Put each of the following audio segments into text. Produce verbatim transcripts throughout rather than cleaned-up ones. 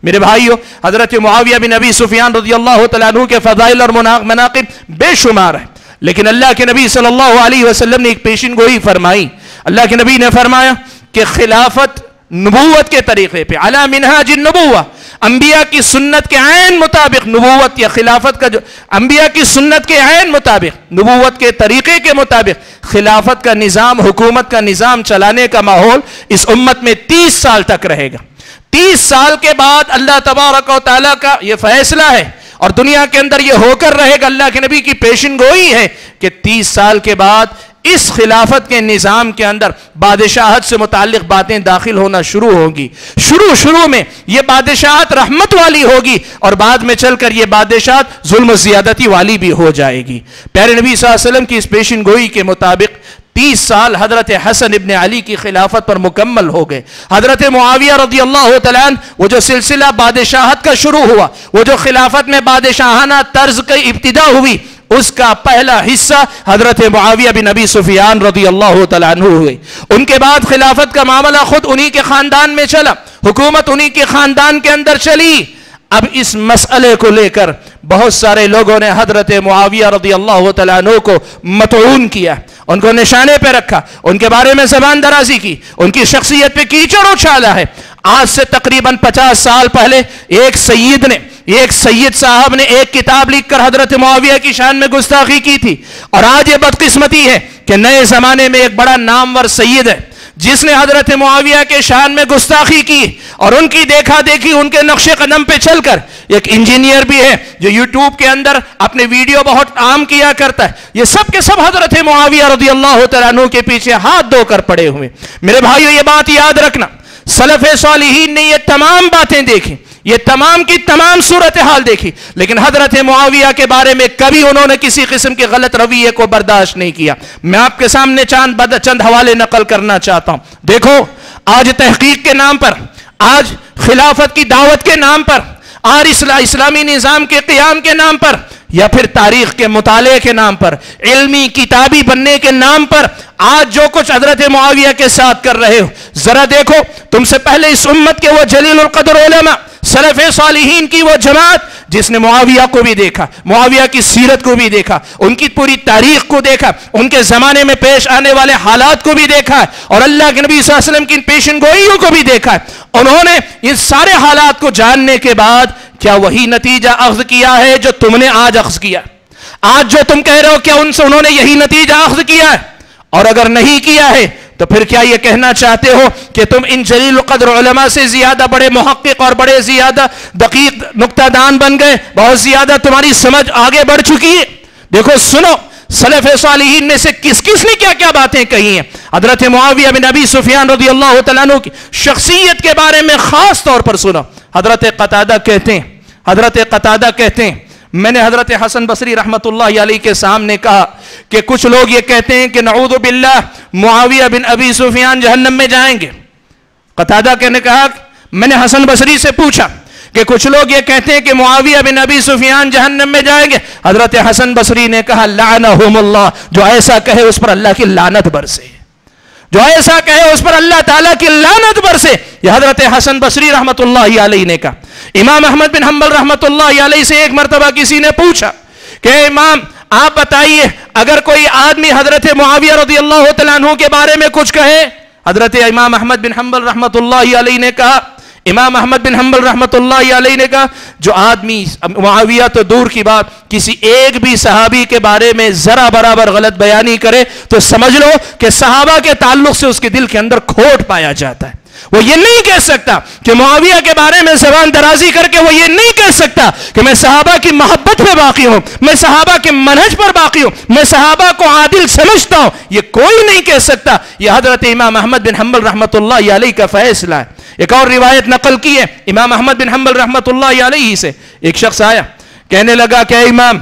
میرے بھائیو، حضرت معاویہ بن ابی سفیان رضی اللہ تعالیٰ عنہ کے فضائل اور مناقب بے شمار ہیں، لیکن اللہ کے نبی صلی اللہ علیہ وسلم نے ایک پیشن گوئی فرمائی۔ اللہ کے نبی نے فرمایا کہ خلافت نبوت کے طریقے پہ، علی منہاج النبوہ، انبیاء کی سنت کے عین مطابق نبوت یا خلافت کا جو انبیاء کی سنت کے عین مطابق نبوت کے طریقے کے مطابق خلافت کا نظام، حکومت کا نظام چلانے کا ماحول اس امت میں تیس سال تک رہے گا۔ تیس سال کے بعد اللہ تبارک و تعالیٰ کا یہ فیصلہ ہے اور دنیا کے اندر یہ ہو کر رہے گا، اللہ کے نبی کی پیشن گوئی ہے کہ تیس سال کے بعد اس خلافت کے نظام کے اندر بادشاہت سے متعلق باتیں داخل ہونا شروع ہوں گی۔ شروع شروع میں یہ بادشاہت رحمت والی ہوگی اور بعد میں چل کر یہ بادشاہت ظلم و زیادتی والی بھی ہو جائے گی۔ پیارے نبی صلی اللہ علیہ وسلم کی اس پیشن گوئی کے مطابق تیس سال حضرت حسن ابن علی کی خلافت پر مکمل ہو گئے۔ حضرت معاویہ رضی اللہ تعالیٰ عنہ وہ جو سلسلہ بادشاہت کا شروع ہوا، وہ جو خلافت میں بادشاہانہ طرز کی ابتدا ہوئی، اس کا پہلا حصہ حضرت معاویہ بن ابی سفیان رضی اللہ تعالیٰ عنہ ہوئے۔ ان کے بعد خلافت کا معاملہ خود انہی کے خاندان میں چلا، حکومت انہی کے خاندان کے اندر چلی۔ اب اس مسئلے کو لے کر بہت سارے لوگوں نے حضرت معاویہ رضی اللہ تعالیٰ عنہ کو مطعون کیا، ان کو نشانے پہ رکھا، ان کے بارے میں زبان درازی کی، ان کی شخصیت پہ کیچڑ اچھالا ہے۔ آج سے تقریباً پچاس سال پہلے ایک سید نے ایک سید صاحب نے ایک کتاب لکھ کر حضرت معاویہ کی شان میں گستاخی کی تھی، اور آج یہ بدقسمتی ہے کہ نئے زمانے میں ایک بڑا نامور سید ہے جس نے حضرت معاویہ کے شان میں گستاخی کی، اور ان کی دیکھا دیکھی ان کے نقش قدم پہ چل کر ایک انجینئر بھی ہے جو یوٹیوب کے اندر اپنے ویڈیو بہت عام کیا کرتا ہے۔ یہ سب کے سب حضرت معاویہ رضی اللہ تعالیٰ عنہ کے پیچھے ہاتھ دھو کر پڑے ہوئے۔ میرے بھائیو، یہ بات یاد رکھنا، سلف صالحین نے یہ تمام باتیں دیکھی، یہ تمام کی تمام صورتحال دیکھی، لیکن حضرت معاویہ کے بارے میں کبھی انہوں نے کسی قسم کے غلط رویے کو برداشت نہیں کیا۔ میں آپ کے سامنے چاند بد چند حوالے نقل کرنا چاہتا ہوں۔ دیکھو، آج تحقیق کے نام پر، آج خلافت کی دعوت کے نام پر، آج اسلامی نظام کے قیام کے نام پر، یا پھر تاریخ کے مطالعے کے نام پر، علمی کتابی بننے کے نام پر آج جو کچھ حضرت معاویہ کے ساتھ کر رہے ہو، ذرا دیکھو، تم سے پہلے اس امت کے وہ جلیل القدر علماء، سلف صالحین کی وہ جماعت جس نے معاویہ کو بھی دیکھا، معاویہ کی سیرت کو بھی دیکھا، ان کی پوری تاریخ کو دیکھا، ان کے زمانے میں پیش آنے والے حالات کو بھی دیکھا ہے، اور اللہ کے نبی صلی اللہ علیہ وسلم کی ان پیشن گوئیوں کو بھی دیکھا ہے۔ انہوں نے ان سارے حالات کو جاننے کے بعد کیا وہی نتیجہ اخذ کیا ہے جو تم نے آج اخذ کیا؟ آج جو تم کہہ رہے ہو کیا ان سے انہوں نے یہی نتیجہ اخذ کیا ہے؟ اور اگر نہیں کیا ہے تو پھر کیا یہ کہنا چاہتے ہو کہ تم ان جلیل القدر علماء سے زیادہ بڑے محقق اور بڑے زیادہ دقیق نکتہ دان بن گئے، بہت زیادہ تمہاری سمجھ آگے بڑھ چکی ہے؟ دیکھو، سنو، سلف صالحین میں سے کس کس نے کیا کیا باتیں کہی ہیں۔ حضرت معاویہ بن ابی سفیان رضی اللہ تعالیٰ عنہ کی شخصیت کے بارے میں خاص طور پر سنو۔ حضرت قتادہ کہتے ہیں حضرت قتادہ کہتے ہیں میں نے حضرت حسن بصری رحمت اللہ علیہ کے سامنے کہا کہ کچھ لوگ یہ کہتے ہیں کہ نعوذ باللہ معاویہ بن ابی سفیان جہنم میں جائیں گے۔ قتادہ نے کہا، میں نے حسن بصری سے پوچھا کہ کچھ لوگ یہ کہتے ہیں کہ معاویہ بن ابی سفیان جہنم میں جائیں گے۔ حضرت حسن بصری نے کہا، لعنہم اللہ، جو ایسا کہے اس پر اللہ کی لعنت برسے، جو ایسا کہے اس پر اللہ تعالیٰ کی لعنت برسے۔ یہ حضرت حسن بصری رحمت اللہ علیہ نے کہا۔ امام احمد بن حنبل رحمت اللہ علیہ سے ایک مرتبہ کسی نے پوچھا کہ امام آپ بتائیے، اگر کوئی آدمی حضرت معاویہ رضی اللہ تعالیٰ عنہ کے بارے میں کچھ کہے، حضرت امام احمد بن حنبل رحمت اللہ علیہ نے کہا امام احمد بن حنبل رحمت اللہ علیہ نے کہا جو آدمی معاویہ تو دور کی بات کسی ایک بھی صحابی کے بارے میں ذرا برابر غلط بیانی کرے تو سمجھ لو کہ صحابہ کے تعلق سے اس کے دل کے اندر کھوٹ پایا جاتا ہے۔ وہ یہ نہیں کہہ سکتا کہ معاویہ کے بارے میں زبان درازی کر کے وہ یہ نہیں کہہ سکتا کہ میں صحابہ کی محبت پہ باقی ہوں، میں صحابہ کے منہج پر باقی ہوں، میں صحابہ کو عادل سمجھتا ہوں، یہ کوئی نہیں کہہ سکتا۔ یہ حضرت امام احمد بن حنبل رحمت اللہ علیہ کا فیصلہ ہے۔ ایک اور روایت نقل کی ہے امام احمد بن حنبل رحمت اللہ علیہ سے، ایک شخص آیا کہنے لگا کہ امام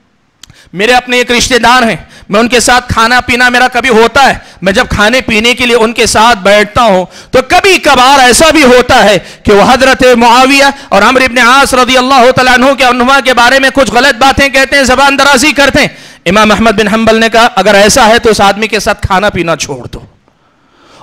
میرے اپنے ایک رشتہ دار ہیں، میں ان کے ساتھ کھانا پینا میرا کبھی ہوتا ہے، میں جب کھانے پینے کے لیے ان کے ساتھ بیٹھتا ہوں تو کبھی کبھار ایسا بھی ہوتا ہے کہ وہ حضرت معاویہ اور عمرو ابن عاص رضی اللہ تعالیٰ عنہ کے عنہ کے بارے میں کچھ غلط باتیں کہتے ہیں، زبان درازی کرتے ہیں۔ امام احمد بن حنبل نے کہا اگر ایسا ہے تو اس آدمی کے ساتھ کھانا پینا چھوڑ دو،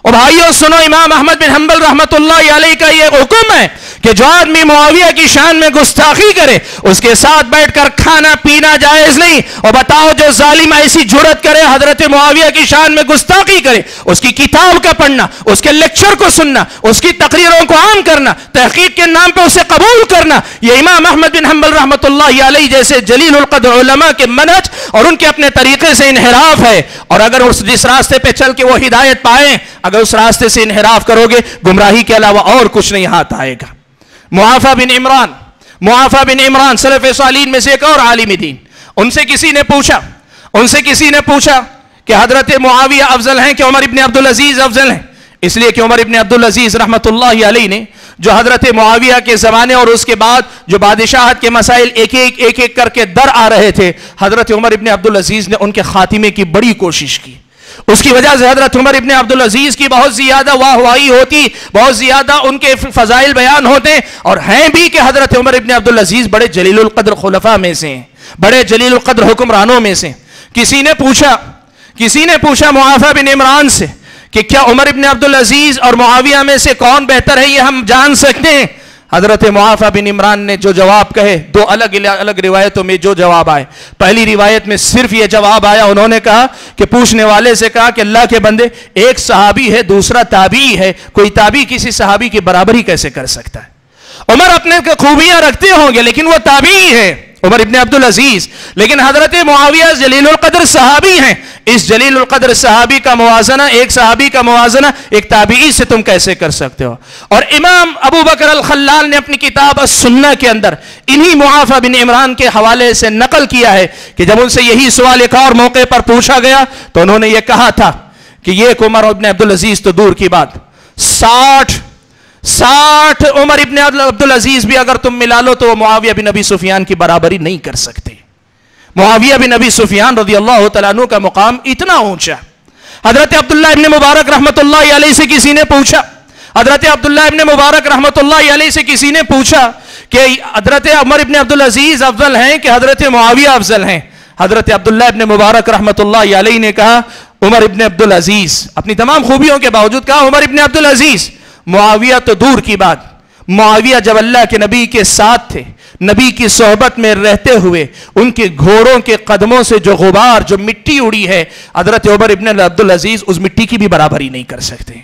اور بھائیوں سنو، امام احمد بن حنبل رحمت اللہ علیہ کا یہ حکم ہے کہ جو آدمی معاویہ کی شان میں گستاخی کرے اس کے ساتھ بیٹھ کر کھانا پینا جائز نہیں. اور بتاؤ جو ظالم ایسی جرت کرے حضرت معاویہ کی شان میں گستاخی کرے، اس کی کتاب کا پڑھنا، اس کے لیکچر کو سننا، اس کی تقریروں کو عام کرنا، تحقیق کے نام پہ اسے قبول کرنا، یہ امام احمد بن حنبل رحمت اللہ علیہ جیسے جلیل القدر علماء کے منہج اور ان کے اپنے طریقے سے انحراف ہے. اور اگر اس جس راستے پہ چل کے وہ ہدایت پائیں، اگر اس راستے سے انحراف کرو گے، گمراہی کے علاوہ اور کچھ نہیں ہاتھ آئے گا. معافی بن عمران معافی بن عمران سلف صالحین میں سے ایک اور عالم دین، ان سے کسی نے پوچھا ان سے کسی نے پوچھا کہ حضرت معاویہ افضل ہیں کہ عمر ابن عبدالعزیز افضل ہیں؟ اس لیے کہ عمر ابن عبدالعزیز رحمت اللہ علیہ نے جو حضرت معاویہ کے زمانے اور اس کے بعد جو بادشاہت کے مسائل ایک ایک ایک ایک کر کے در آ رہے تھے، حضرت عمر ابن عبدالعزیز نے ان کے خاتمے کی بڑی کوشش کی. اس کی وجہ سے حضرت عمر ابن عبدالعزیز کی بہت زیادہ واہ واہی ہوتی، بہت زیادہ ان کے فضائل بیان ہوتے، اور ہیں بھی کہ حضرت عمر ابن عبدالعزیز بڑے جلیل القدر خلفاء میں سے ہیں، بڑے جلیل القدر حکمرانوں میں سے. کسی نے پوچھا کسی نے پوچھا معافی بن عمران سے کہ کیا عمر ابن عبدالعزیز اور معاویہ میں سے کون بہتر ہے، یہ ہم جان سکتے ہیں؟ حضرت معافی بن عمران نے جو جواب کہے، دو الگ الگ روایتوں میں جو جواب آئے، پہلی روایت میں صرف یہ جواب آیا، انہوں نے کہا کہ پوچھنے والے سے کہا کہ اللہ کے بندے، ایک صحابی ہے دوسرا تابعی ہے، کوئی تابعی کسی صحابی کی برابری کیسے کر سکتا ہے؟ عمر اپنے خوبیاں رکھتے ہوں گے لیکن وہ تابعی ہے عمر ابن عبدالعزیز، لیکن حضرت معاویہ جلیل القدر صحابی ہیں. اس جلیل القدر صحابی کا موازنہ، ایک صحابی کا موازنہ ایک تابعی سے تم کیسے کر سکتے ہو؟ اور امام ابو بکر الخلال نے اپنی کتاب السنہ کے اندر انہی معافی بن عمران کے حوالے سے نقل کیا ہے کہ جب ان سے یہی سوال ایک اور موقع پر پوچھا گیا تو انہوں نے یہ کہا تھا کہ یہ عمر ابن عبدالعزیز تو دور کی بات، ساٹھ ساٹھ عمر ابن عبدالعزیز بھی اگر تم ملا لو تو وہ معاویہ بن ابی سفیان کی برابری نہیں کر سکتے. معاویہ بن ابی سفیان رضی اللہ تعالیٰ عنہ کا مقام اتنا اونچا. حضرت عبداللہ ابن مبارک رحمت اللہ علیہ سے کسی نے پوچھا حضرت عبداللہ ابن مبارک رحمت اللہ علیہ سے کسی نے پوچھا کہ حضرت عمر ابن عبدالعزیز افضل ہیں کہ حضرت معاویہ افضل ہیں؟ حضرت عبداللہ ابن مبارک رحمت اللہ علیہ نے کہا عمر ابن عبدالعزیز، اپنی تمام خوبیوں کے باوجود کہا عمر ابن عبدالعزیز. معاویہ تو دور کی بات، معاویہ جب اللہ کے نبی کے ساتھ تھے، نبی کی صحبت میں رہتے ہوئے ان کے گھوڑوں کے قدموں سے جو غبار جو مٹی اڑی ہے، حضرت عمر ابن عبدالعزیز اس مٹی کی بھی برابری نہیں کر سکتے.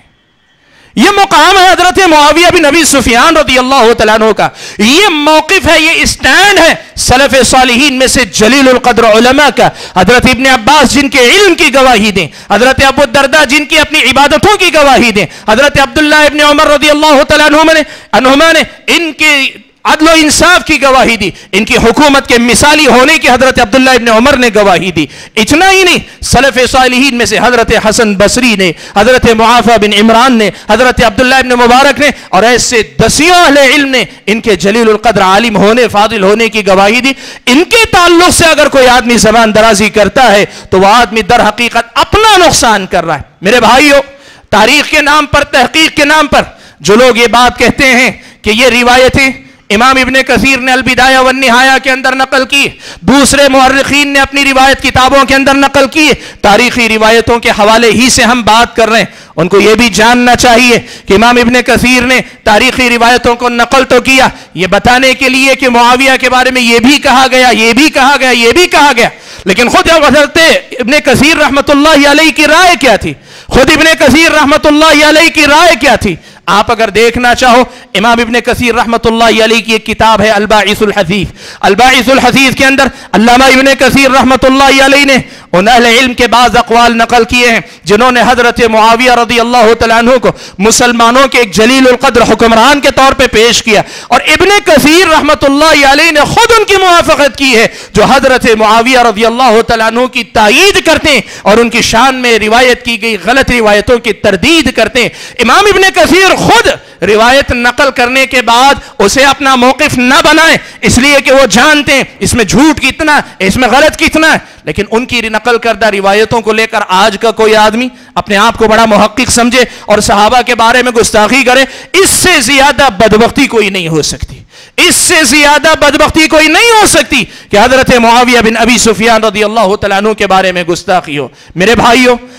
یہ مقام ہے حضرت معاویہ بن ابی سفیان رضی اللہ تعالیٰ عنہ کا، یہ موقف ہے، یہ اسٹینڈ ہے سلف صالحین میں سے جلیل القدر علماء کا. حضرت ابن عباس جن کے علم کی گواہی دیں، حضرت ابو الدرداء جن کی اپنی عبادتوں کی گواہی دیں، حضرت عبداللہ ابن عمر رضی اللہ تعالیٰ عنہما نے ان کے عدل و انصاف کی گواہی دی، ان کی حکومت کے مثالی ہونے کی حضرت عبداللہ ابن عمر نے گواہی دی. اتنا ہی نہیں، سلف صالحین میں سے حضرت حسن بصری نے، حضرت معافی بن عمران نے، حضرت عبداللہ ابن مبارک نے اور ایسے دسیوں اہل علم نے ان کے جلیل القدر عالم ہونے، فاضل ہونے کی گواہی دی. ان کے تعلق سے اگر کوئی آدمی زبان درازی کرتا ہے تو وہ آدمی در حقیقت اپنا نقصان کر رہا ہے. میرے بھائیو، تاریخ کے نام پر، تحقیق کے نام پر جو لوگ یہ بات کہتے ہیں کہ یہ روایتیں امام ابن کثیر نے البدایہ والنہایہ کے اندر نقل کی، دوسرے مورخین نے اپنی روایت کتابوں کے اندر نقل کی، تاریخی روایتوں کے حوالے ہی سے ہم بات کر رہے ہیں. ان کو یہ بھی جاننا چاہیے کہ امام ابن کثیر نے تاریخی روایتوں کو نقل تو کیا یہ بتانے کے لیے کہ معاویہ کے بارے میں یہ بھی کہا گیا، یہ بھی کہا گیا، یہ بھی کہا گیا، لیکن خود حضرت ابن کثیر رحمت اللہ علیہ کی رائے کیا تھی؟ خود ابن کثیر رحمت اللہ علیہ کی رائے کیا تھی؟ آپ اگر دیکھنا چاہو، امام ابن کثیر رحمت اللہ علیہ کی ایک کتاب ہے الباعث الحثیث. الباعث الحثیث کے اندر علامہ ابن کثیر رحمت اللہ علیہ نے ان اہل علم کے بعض اقوال نقل کیے ہیں جنہوں نے حضرت معاویہ رضی اللہ تعالیٰ عنہ کو مسلمانوں کے ایک جلیل القدر حکمران کے طور پہ پیش کیا، اور ابن کثیر رحمت اللہ علیہ نے خود ان کی موافقت کی ہے جو حضرت معاویہ رضی اللہ تعالیٰ عنہ کی تائید کرتے ہیں اور ان کی شان میں روایت کی گئی غلط روایتوں کی تردید کرتے ہیں. امام ابن کثیر خود روایت نقل کرنے کے بعد اسے اپنا موقف نہ بنائیں، اس لیے کہ وہ جانتے ہیں اس میں جھوٹ کتنا ہے، اس میں غلط کتنا ہے، لیکن ان کی نقل کردہ روایتوں کو لے کر آج کا کوئی آدمی اپنے آپ کو بڑا محقق سمجھے اور صحابہ کے بارے میں گستاخی کرے، اس سے زیادہ بدبختی کوئی نہیں ہو سکتی، اس سے زیادہ بدبختی کوئی نہیں ہو سکتی کہ حضرت معاویہ بن ابی سفیان رضی اللہ تعالیٰ عنہ کے بارے میں گستاخی ہو. میرے بھائیوں،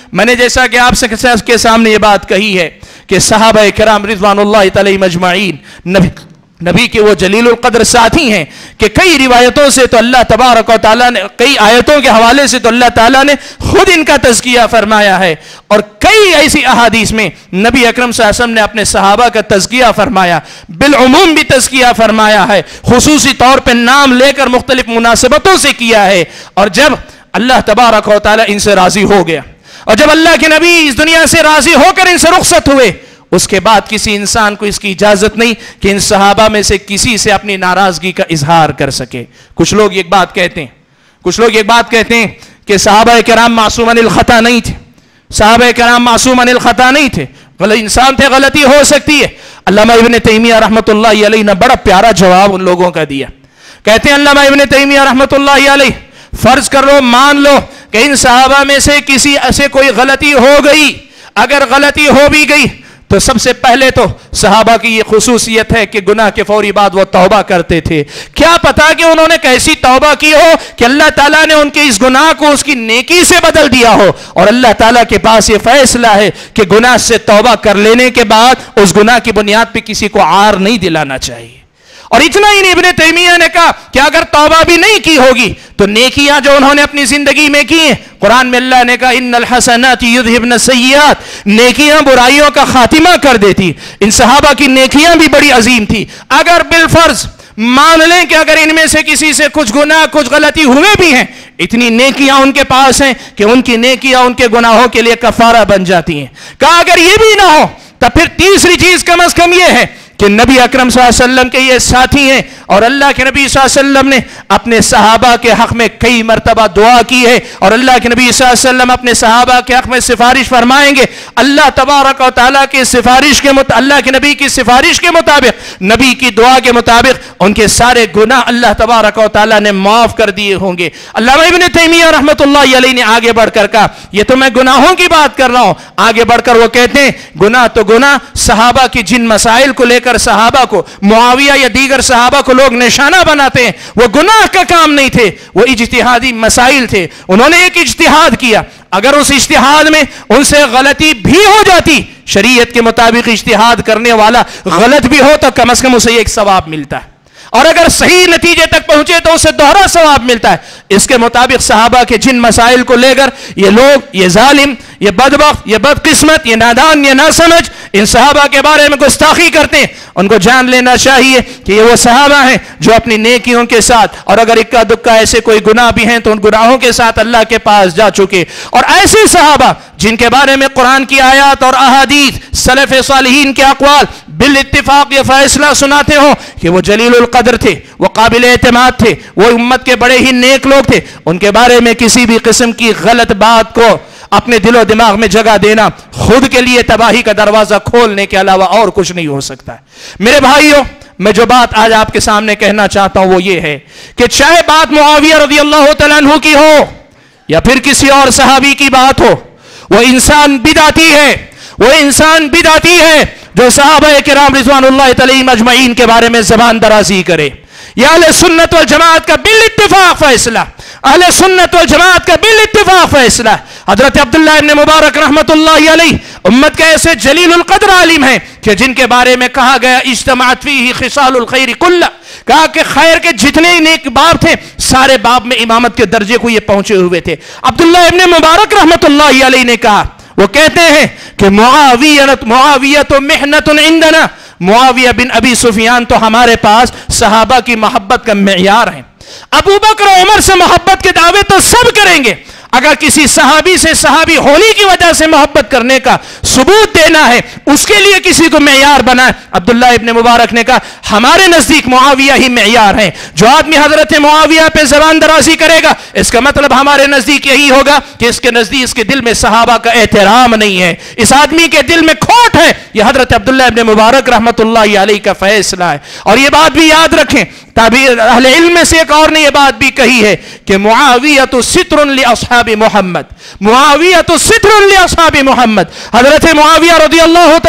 میں نے جیسا کہ آپ سے کے سامنے یہ بات کہی ہے کہ صحابہ کرام رضوان اللہ تعالی مجمعین نبی نبی کے وہ جلیل القدر ساتھی ہیں کہ کئی روایتوں سے تو اللہ تبارک و تعالیٰ نے، کئی آیتوں کے حوالے سے تو اللہ تعالیٰ نے خود ان کا تزکیہ فرمایا ہے، اور کئی ایسی احادیث میں نبی اکرم صلی اللہ علیہ وسلم نے اپنے صحابہ کا تزکیہ فرمایا، بالعموم بھی تزکیہ فرمایا ہے، خصوصی طور پہ نام لے کر مختلف مناسبتوں سے کیا ہے۔ اور جب اللہ تبارک و تعالیٰ ان سے راضی ہو گیا، اور جب اللہ کے نبی اس دنیا سے راضی ہو کر ان سے رخصت ہوئے، اس کے بعد کسی انسان کو اس کی اجازت نہیں کہ ان صحابہ میں سے کسی سے اپنی ناراضگی کا اظہار کر سکے۔ کچھ لوگ ایک بات کہتے ہیں کچھ لوگ ایک بات کہتے ہیں کہ صحابہ کرام معصوم عن الخطا نہیں تھے، صحابہ کرام معصوم عن الخطا نہیں تھے، غلط انسان تھے، غلطی ہو سکتی ہے۔ علامہ ابن تیمیہ رحمۃ اللہ علیہ نے بڑا پیارا جواب ان لوگوں کا دیا۔ کہتے ہیں علامہ ابن تیمیہ رحمۃ اللہ علیہ، فرض کر لو، مان لو کہ ان صحابہ میں سے کسی سے کوئی غلطی ہو گئی، اگر غلطی ہو بھی گئی تو سب سے پہلے تو صحابہ کی یہ خصوصیت ہے کہ گناہ کے فوری بعد وہ توبہ کرتے تھے۔ کیا پتا کہ انہوں نے کیسی توبہ کی ہو کہ اللہ تعالیٰ نے ان کے اس گناہ کو اس کی نیکی سے بدل دیا ہو، اور اللہ تعالیٰ کے پاس یہ فیصلہ ہے کہ گناہ سے توبہ کر لینے کے بعد اس گناہ کی بنیاد پہ کسی کو عار نہیں دلانا چاہیے۔ اور اتنا ہی نہیں، ابن تیمیہ نے کہا کہ اگر توبہ بھی نہیں کی ہوگی تو نیکیاں جو انہوں نے اپنی زندگی میں کی ہیں، قرآن میں اللہ نے کہا ان الحسنات یذہبن السیئات، نیکیاں برائیوں کا خاتمہ کر دیتی۔ ان صحابہ کی نیکیاں بھی بڑی عظیم تھی۔ اگر بالفرض مان لیں کہ اگر ان میں سے کسی سے کچھ گناہ کچھ غلطی ہوئے بھی ہیں، اتنی نیکیاں ان کے پاس ہیں کہ ان کی نیکیاں ان کے گناہوں کے لیے کفارہ بن جاتی ہیں۔ کہا اگر یہ بھی نہ ہو تو پھر تیسری چیز کم از کم یہ ہے کہ نبی اکرم صلی اللہ علیہ وسلم کے یہ ساتھی ہیں، اور اللہ کے نبی صلی اللہ علیہ وسلم نے اپنے صحابہ کے حق میں کئی مرتبہ دعا کی ہے، اور اللہ کے نبی صلی اللہ علیہ وسلم اپنے صحابہ کے حق میں سفارش فرمائیں گے۔ اللہ تبارک و تعالیٰ کی سفارش کے مطابق، اللہ کے نبی کی سفارش کے مطابق، نبی کی دعا کے مطابق ان کے سارے گناہ اللہ تبارک و تعالیٰ نے معاف کر دیے ہوں گے۔ علامہ ابن تیمیہ رحمۃ اللہ علیہ نے آگے بڑھ کر کہا، یہ تو میں گناہوں کی بات کر رہا ہوں، آگے بڑھ کر وہ کہتے ہیں گناہ تو گناہ، صحابہ کی جن مسائل کو لے کر صحابہ کو، معاویہ یا دیگر صحابہ کو لوگ نشانہ بناتے ہیں، وہ گناہ کا کام نہیں تھے، وہ اجتہادی مسائل تھے۔ انہوں نے ایک اجتہاد کیا، اگر اس اجتہاد میں ان سے غلطی بھی ہو جاتی، شریعت کے مطابق اجتہاد کرنے والا غلط بھی ہو تو کم از کم اسے ایک ثواب ملتا ہے، اور اگر صحیح نتیجے تک پہنچے تو اسے دوہرا ثواب ملتا ہے۔ اس کے مطابق صحابہ کے جن مسائل کو لے کر یہ لوگ، یہ ظالم، یہ بدبخت، یہ بدقسمت، یہ نادان، یہ ناسمجھ ان صحابہ کے بارے میں گستاخی کرتے ہیں، ان کو جان لینا چاہیے کہ یہ وہ صحابہ ہیں جو اپنی نیکیوں کے ساتھ، اور اگر اکا دکا ایسے کوئی گناہ بھی ہیں تو ان گناہوں کے ساتھ اللہ کے پاس جا چکے۔ اور ایسے صحابہ جن کے بارے میں قرآن کی آیات اور احادیث، سلف صالحین کے اقوال بالاتفاق یہ فیصلہ سناتے ہوں کہ وہ جلیل القدر تھے، وہ قابل اعتماد تھے، وہ امت کے بڑے ہی نیک لوگ تھے، ان کے بارے میں کسی بھی قسم کی غلط بات کو اپنے دل و دماغ میں جگہ دینا خود کے لیے تباہی کا دروازہ کھولنے کے علاوہ اور کچھ نہیں ہو سکتا ہے۔ میرے بھائیوں، میں جو بات آج آپ کے سامنے کہنا چاہتا ہوں وہ یہ ہے کہ چاہے بات معاویہ رضی اللہ تعالیٰ عنہ کی ہو یا پھر کسی اور صحابی کی بات ہو، وہ انسان بدعتی ہے، وہ انسان بدعتی ہے جو صحابہ کرام رضوان اللہ تعالی مجمعین کے بارے میں زبان درازی کرے۔ یہ اہل سنت والجماعت کا بالاتفاق فیصلہ، اہل سنت والجماعت کا بالاتفاق فیصلہ۔ حضرت عبداللہ ابن مبارک رحمت اللہ علیہ امت کے ایسے جلیل القدر عالم ہیں کہ جن کے بارے میں کہا گیا اجتماعت فیہ خصال الخیر کلہ، کہا کہ خیر کے جتنے نیک باب تھے سارے باب میں امامت کے درجے کو یہ پہنچے ہوئے تھے۔ عبداللہ ابن مبارک رحمت اللہ علیہ نے کہا، وہ کہتے ہیں کہ معاویہ معاویہ تو محنت عندنا، معاویہ بن ابی سفیان تو ہمارے پاس صحابہ کی محبت کا معیار ہیں۔ ابو بکر و عمر سے محبت کے دعوے تو سب کریں گے، اگر کسی صحابی سے صحابی ہونے کی وجہ سے محبت کرنے کا ثبوت دینا ہے، اس کے لیے کسی کو معیار بنائے۔ عبداللہ ابن مبارک نے کہا ہمارے نزدیک معاویہ ہی معیار ہیں۔ جو آدمی حضرت معاویہ پہ زبان درازی کرے گا اس کا مطلب ہمارے نزدیک یہی ہوگا کہ اس کے نزدیک اس کے دل میں صحابہ کا احترام نہیں ہے، اس آدمی کے دل میں کھوٹ ہے۔ یہ حضرت عبداللہ ابن مبارک رحمت اللہ علیہ کا فیصلہ ہے۔ اور یہ بات بھی یاد رکھیں، اہل علم میں سے ایک اور نے یہ بات بھی کہی ہے کہ معاویۃ ستر لاصحاب محمد، معاویۃ ستر لاصحاب محمد، حضرت معاویہ رضی اللہ تعالیٰ عنہ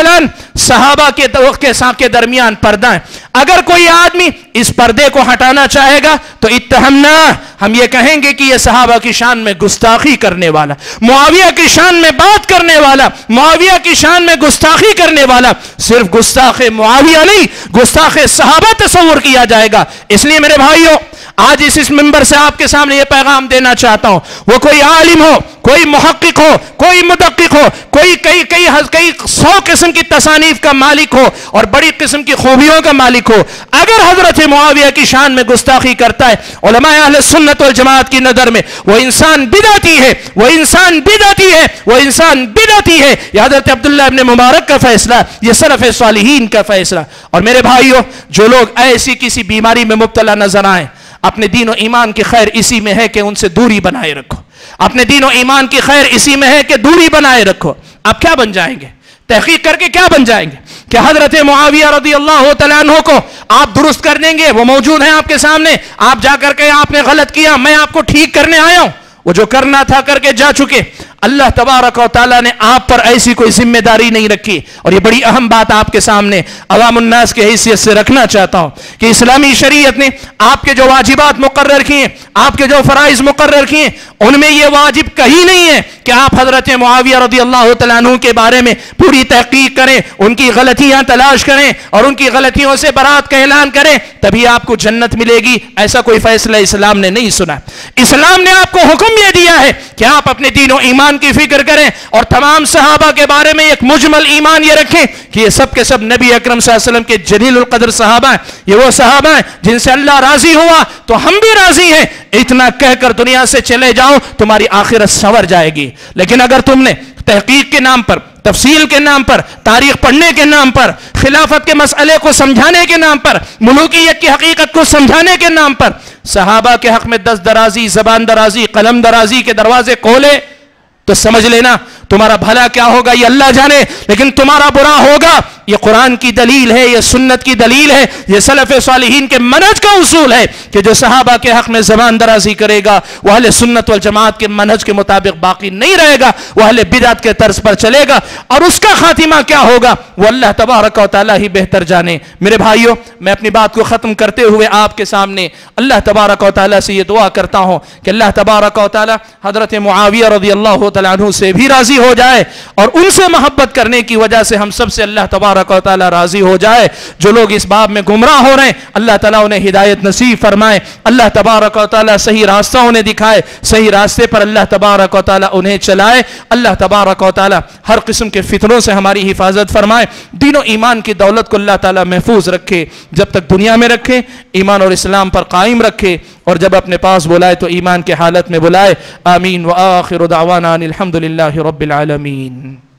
صحابہ کے کے ساتھ کے درمیان پردہ ہے. اگر کوئی آدمی اس پردے کو ہٹانا چاہے گا تو اتہمنا، ہم یہ کہیں گے کہ یہ صحابہ کی شان میں گستاخی کرنے والا، معاویہ کی شان میں بات کرنے والا، معاویہ کی شان میں گستاخی کرنے والا. صرف گستاخ معاویہ نہیں، گستاخ صحابہ تصور کیا جائے گا. اس لیے میرے بھائیوں، آج اس اس منبر سے آپ کے سامنے یہ پیغام دینا چاہتا ہوں، وہ کوئی عالم ہو، کوئی محقق ہو، کوئی مدقق ہو، کوئی کئی کئی کئی سو قسم کی تصانیف کا مالک ہو اور بڑی قسم کی خوبیوں کا مالک ہو، اگر حضرت معاویہ کی شان میں گستاخی کرتا ہے، علماء اہل سنت والجماعت کی نظر میں وہ انسان بدعتی ہے، وہ انسان بدعتی ہے، وہ انسان بدعتی ہے. یہ حضرت عبداللہ ابن مبارک کا فیصلہ، یہ سلف صالحین کا فیصلہ. اور میرے بھائیوں، جو لوگ ایسی کسی بیماری میں مبتلا نظر آئیں، اپنے دین و ایمان کی خیر اسی میں ہے کہ ان سے دوری بنائے رکھو. اپنے دین و ایمان کی خیر اسی میں ہے کہ دوری بنائے رکھو. آپ کیا بن جائیں گے؟ تحقیق کر کے کیا بن جائیں گے؟ کہ حضرت معاویہ رضی اللہ تعالیٰ عنہ کو آپ درست کر دیں گے؟ وہ موجود ہیں آپ کے سامنے، آپ جا کر کے آپ نے غلط کیا، میں آپ کو ٹھیک کرنے آیا ہوں. وہ جو کرنا تھا کر کے جا چکے. اللہ تبارک و تعالیٰ نے آپ پر ایسی کوئی ذمہ داری نہیں رکھی. اور یہ بڑی اہم بات آپ کے سامنے عوام الناس کے حیثیت سے رکھنا چاہتا ہوں کہ اسلامی شریعت نے آپ کے جو واجبات مقرر کیے، آپ کے جو فرائض مقرر کیے، ان میں یہ واجب کہیں نہیں ہے کہ آپ حضرت معاویہ رضی اللہ تعالیٰ عنہ کے بارے میں پوری تحقیق کریں، ان کی غلطیاں تلاش کریں اور ان کی غلطیوں سے برات کا اعلان کریں تبھی آپ کو جنت ملے گی. ایسا کوئی فیصلہ اسلام نے نہیں سنا. اسلام نے آپ کو حکم یہ دیا ہے کہ آپ اپنے دین و ایمان کی فکر کریں اور تمام صحابہ کے بارے میں ایک مجمل ایمان یہ رکھیں کہ یہ سب کے سب نبی اکرم صلی اللہ علیہ وسلم کے جلیل القدر صحابہ ہیں. یہ وہ صحابہ ہیں جن سے اللہ راضی ہوا تو ہم بھی راضی ہیں. اتنا کہہ کر دنیا سے چلے جاؤ، تمہاری آخرت سنور جائے گی. لیکن اگر تم نے تحقیق کے نام پر، تفصیل کے نام پر، تاریخ پڑھنے کے نام پر، خلافت کے مسئلے کو سمجھانے کے نام پر، ملوکیت کی حقیقت کو سمجھانے کے نام پر صحابہ کے حق میں دست درازی، زبان درازی، قلم درازی کے دروازے کھولے تو سمجھ لینا تمہارا بھلا کیا ہوگا یہ اللہ جانے، لیکن تمہارا برا ہوگا. یہ قرآن کی دلیل ہے، یہ سنت کی دلیل ہے، یہ سلف صالحین کے منہج کا اصول ہے کہ جو صحابہ کے حق میں زبان درازی کرے گا وہ اہل سنت والجماعت کے منہج کے مطابق باقی نہیں رہے گا، وہ اہل بدعت کے طرز پر چلے گا. اور اس کا خاتمہ کیا ہوگا وہ اللہ تبارک و تعالیٰ ہی بہتر جانے. میرے بھائیوں، میں اپنی بات کو ختم کرتے ہوئے آپ کے سامنے اللہ تبارک و تعالیٰ سے یہ دعا کرتا ہوں کہ اللہ تبارک و تعالیٰ حضرت معاویہ رضی اللہ تعالیٰ عنہ سے بھی راضی ہو جائے اور ان سے محبت کرنے کی وجہ سے ہم سب سے اللہ تبارک و تعالیٰ راضی ہو جائے. جو لوگ اس باب میں گمراہ ہو رہے ہیں اللہ تعالیٰ انہیں ہدایت نصیب فرمائے. اللہ تبارک و تعالیٰ صحیح راستہ انہیں دکھائے، صحیح راستے پر اللہ تبارک و تعالیٰ انہیں چلائے. اللہ تبارک و تعالیٰ ہر قسم کے فتنوں سے ہماری حفاظت فرمائے. دین و ایمان کی دولت کو اللہ تعالیٰ محفوظ رکھے، جب تک دنیا میں رکھے، ایمان اور اسلام پر قائم رکھے، اور جب اپنے پاس بلائے تو ایمان کے حالت میں بلائے. آمین. وآخر دعوانا الحمدللہ رب العالمین.